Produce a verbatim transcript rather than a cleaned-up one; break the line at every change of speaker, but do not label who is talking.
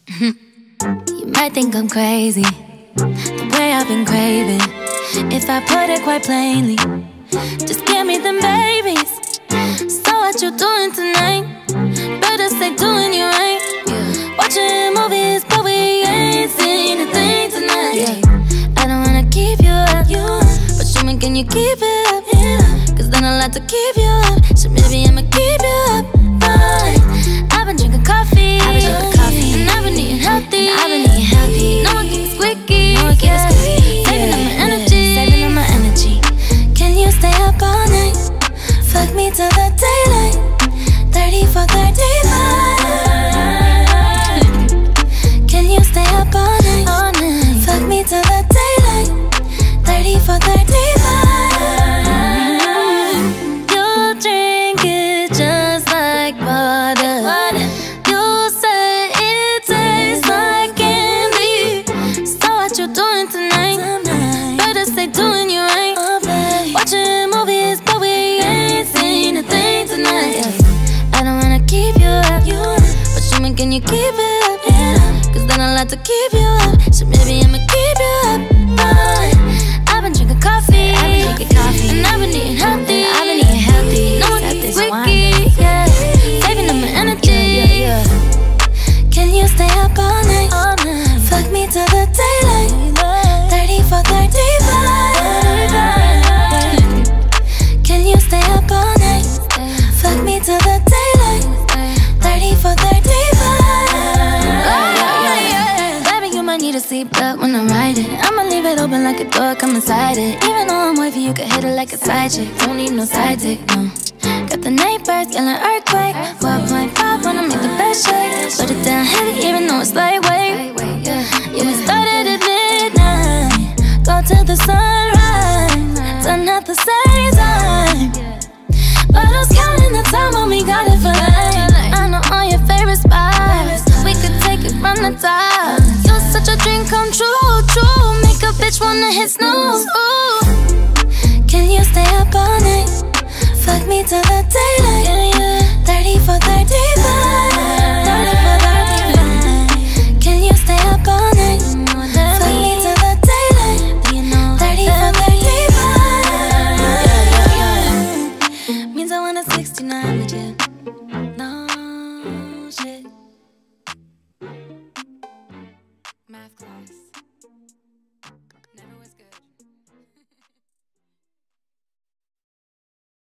You might think I'm crazy, the way I've been craving. If I put it quite plainly, just give me them babies. So what you doing tonight? Better stay doing you right. Watching movies, but we ain't seen a thing tonight. I don't wanna keep you up, but show me, can you keep it up? Cause then I'll have to keep you up. So maybe I'ma keep you up. Fine. I've been drinking coffee, I've been drinking coffee, and I've been eating healthy. I've been eating healthy. No one keeps squeaky, no one keeps squeaky. Saving up my energy, saving up my energy. Can you stay up all night? Fuck me till the daylight. Thirty for thirty-five. Can you stay up all night? All night. Fuck me till the daylight. Thirty for thirty-five. You drink it just like water. You say it tastes like candy. So what you doing tonight? Better stay doing you right. Watching movies, but we ain't seen a thing tonight. I don't wanna keep you up, but show me, can you keep it up? Cause then I'll have to keep you up. So maybe I'ma keep you up. Fine. I've been drinking coffee, I've been drinking coffee, and I've been eating healthy. I've been eating healthy. No one keeps squeaky, yeah. Saving up my energy. Yeah, yeah, yeah. Can you stay up all night? All night. Fuck me till the daylight. Thirty for thirty-five. Can you stay up all night? Fuck me till the daylight. Thirty for thirty-five. Baby, you might need a seatbelt when I'm riding. I'ma leave it open like a door, come inside it. Even though I'm wavy, you can hit it like a side chick. Don't need no side dick, no. Got the neighbors yelling earthquake. four point five wanna make the best shake. Put it down heavy even though it's lightweight. Yeah, we started at midnight, go till the sunrise. Done at the same time, but I was counting the time when we got it for life. I know all your favorite spots, we could take it from the top. You're such a dream come true, true. Make a bitch wanna hit snooze. Ooh. Can you stay up all night? Fuck me till the daylight. Thirty for thirty-five. Thirty for thirty-five. Can you stay up all night? Fuck me till the daylight. Thirty for thirty-five. Means I want a sixty-nine with you.